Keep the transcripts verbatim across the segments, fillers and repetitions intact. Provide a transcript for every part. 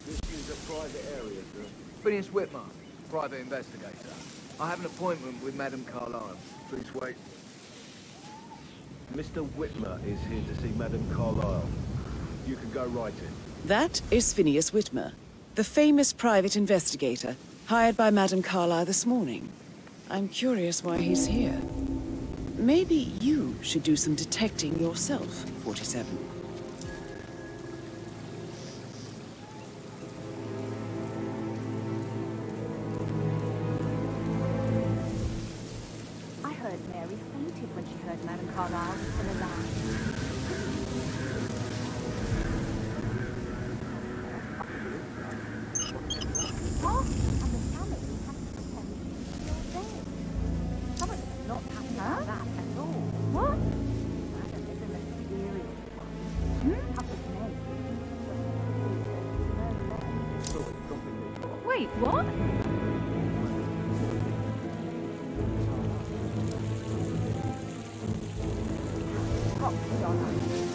This is a private area, sir. Phineas Whitmer, private investigator. I have an appointment with Madame Carlisle. Please wait. Mister Whitmer is here to see Madame Carlisle. You can go right in. That is Phineas Whitmer, the famous private investigator, hired by Madame Carlisle this morning. I'm curious why he's here. Maybe you should do some detecting yourself, forty-seven. I heard Mary fainted when she heard Madame Carlisle was still alive. What? And the family had to pretend she was still dead. Someone is not happy about that at all. What? Madam is a mysterious one. Hmm? Public name. Wait, what? Got on us.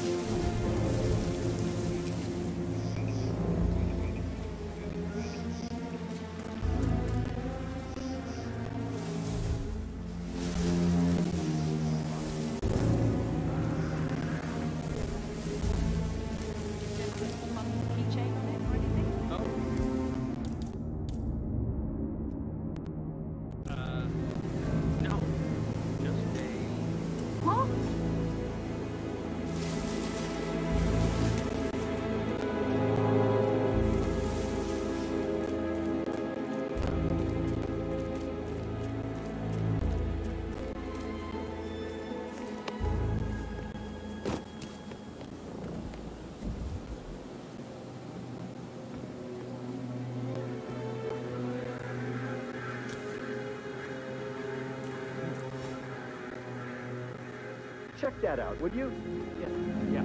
Check that out, would you? Yeah. Yeah.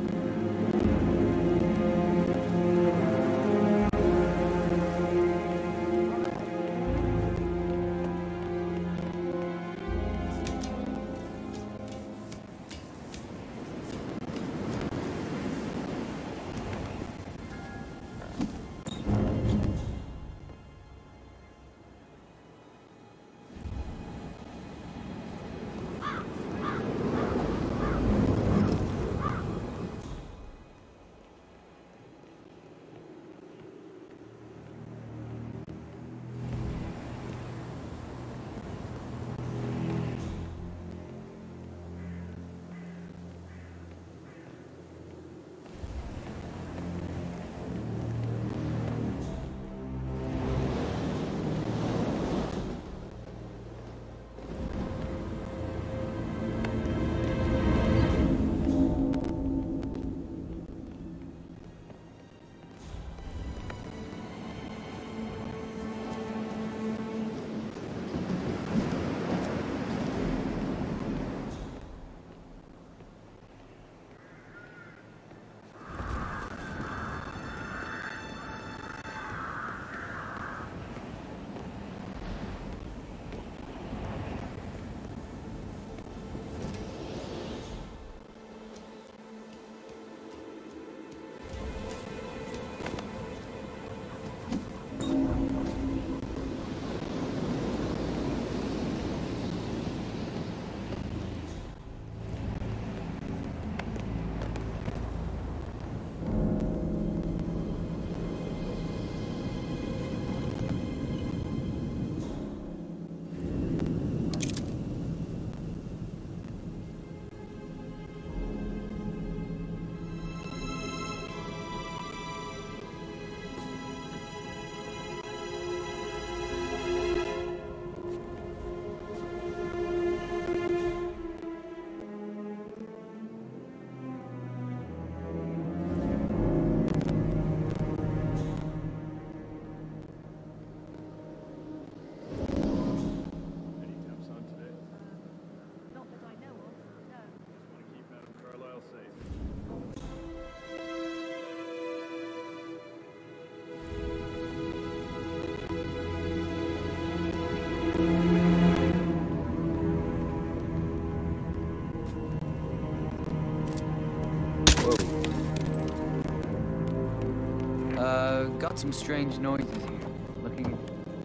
Uh, got some strange noises here. Looking...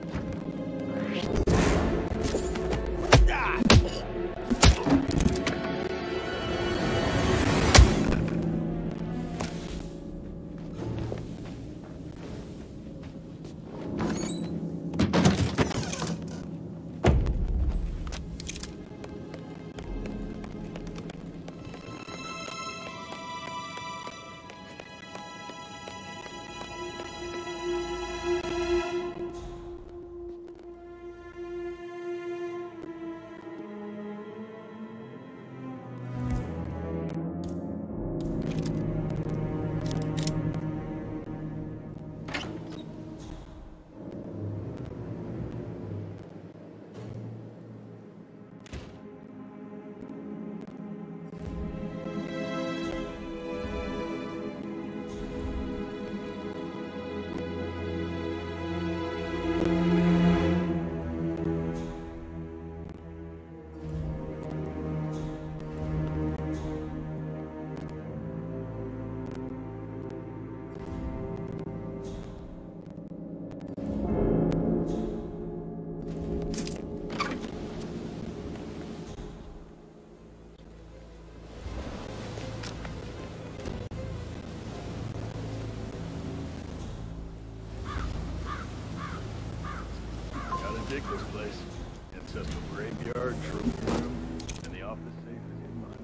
Dig this place. Ancestral graveyard, trophy room, and the office safe is in behind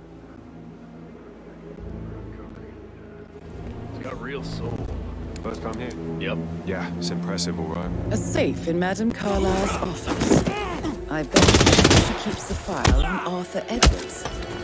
the portrait. It's got real soul. First time here? Yep. Yeah, it's impressive, all right. A safe in Madame Carlisle's office. I bet she keeps the file on Arthur Edwards.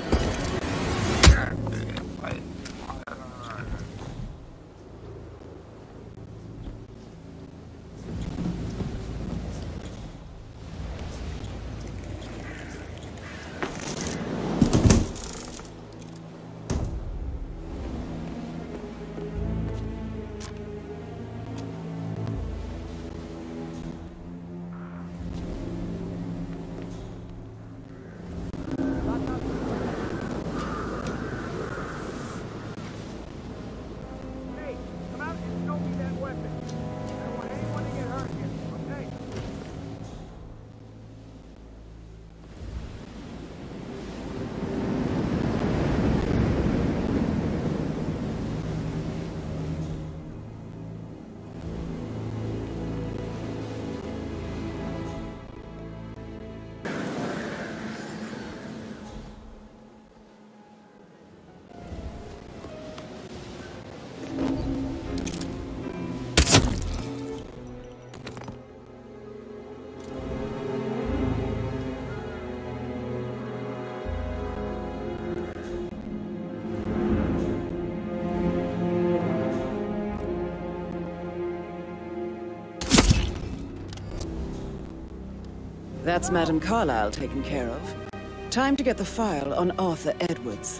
That's Madame Carlisle taken care of. Time to get the file on Arthur Edwards.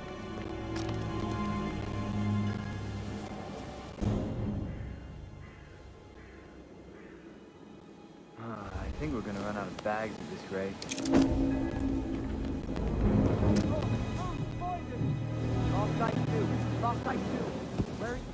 Uh, I think we're gonna run out of bags at this rate. Lost sight two. Lost sight two. Where are you?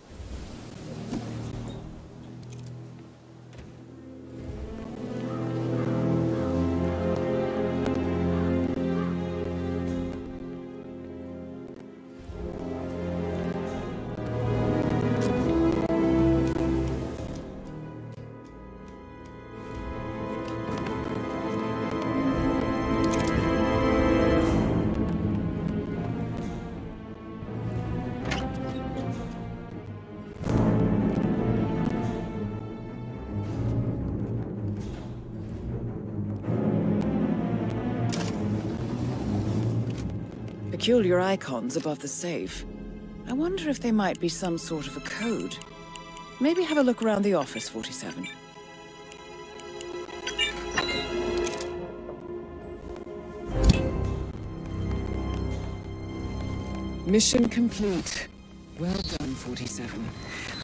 Peculiar icons above the safe. I wonder if they might be some sort of a code. Maybe have a look around the office, forty-seven. Mission complete. Well done, forty-seven.